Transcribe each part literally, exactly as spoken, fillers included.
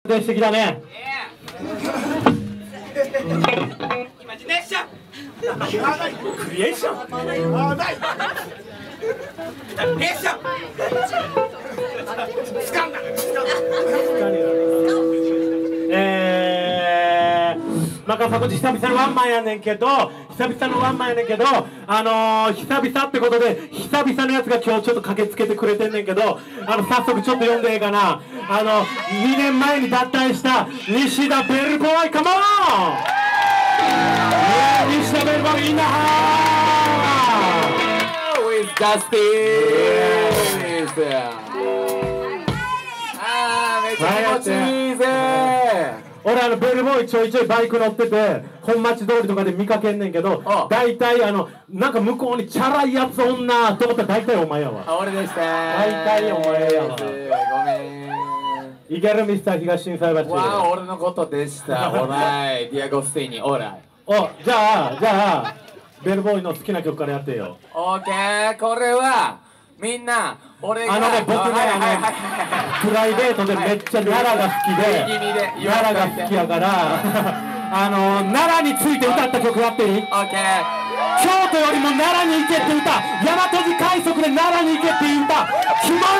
素敵だね。 イマジネーション。 クリエーション。 あ、ない。ネーション。掴んだ。 えー、まかさこじ久々のワンマンやねんけど、久々のワンマンやねんけど、あのー、久々ってことで、久々のやつが今日ちょっと駆けつけてくれてんねんけど、あの、早速ちょっと読んでええかな。あの、にねんまえに脱退した西田ベルボーイ、カモン！西田ベルボーイ、インナーハー with Justice。あー、めっちゃ気持ちいいぜ。 俺あのベルボーイちょいちょいバイク乗ってて本町通りとかで見かけんねんけど、大体あのなんか向こうにチャラいやつ女と思ったら大体お前やわ。 あ、俺でした。 大体お前やわ。 ごめん。 いけるミスター東心斎橋。 わあ、俺のことでした。オーライ、ディアゴスティーニ、オーライ。 お、じゃあじゃあベルボーイの好きな曲からやってよ。 オーケー、これはみんな俺があのね、僕ね、あのプライベートでめっちゃ奈良が好きで奈良が好きやからあの奈良について歌った曲やっていい？ オーケー。 京都よりも奈良に行けって歌、大和路快速で奈良に行けっていう歌、着物！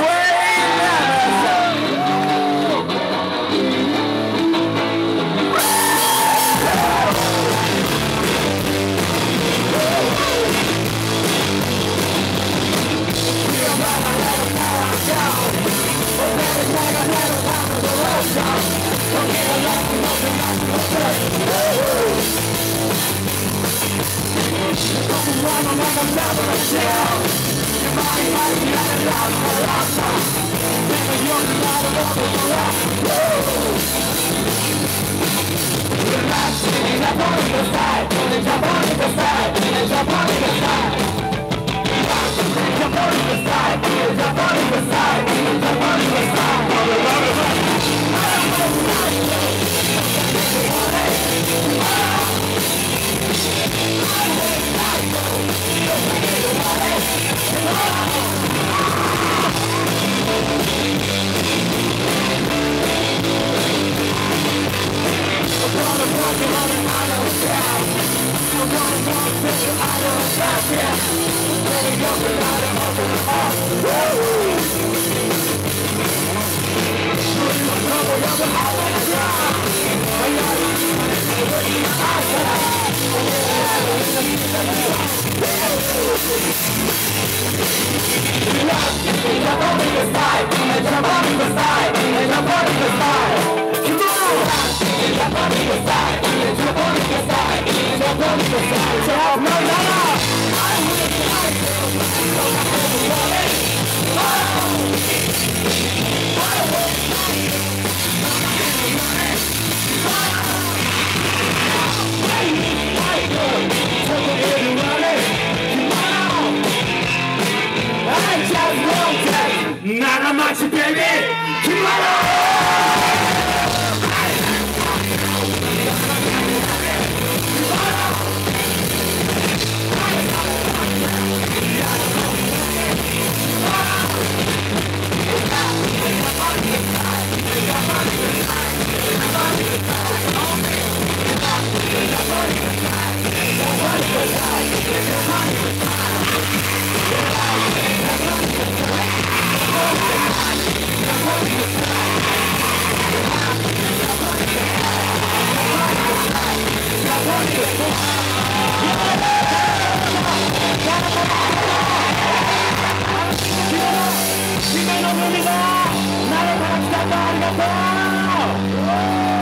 奈良町ベイビー、決まろ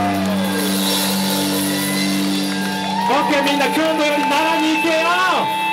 オッケー、みんな京都より奈良に行けよ。